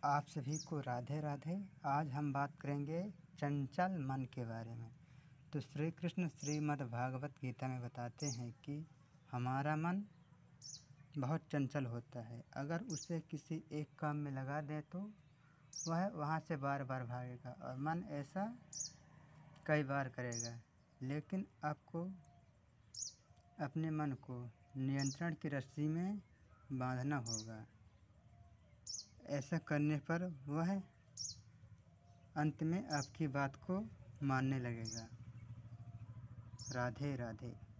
आप सभी को राधे राधे। आज हम बात करेंगे चंचल मन के बारे में। तो श्री कृष्ण श्रीमद् भागवत गीता में बताते हैं कि हमारा मन बहुत चंचल होता है। अगर उसे किसी एक काम में लगा दें तो वह वहाँ से बार बार भागेगा और मन ऐसा कई बार करेगा। लेकिन आपको अपने मन को नियंत्रण की रस्सी में बांधना होगा। ऐसा करने पर वह अंत में आपकी बात को मानने लगेगा। राधे राधे।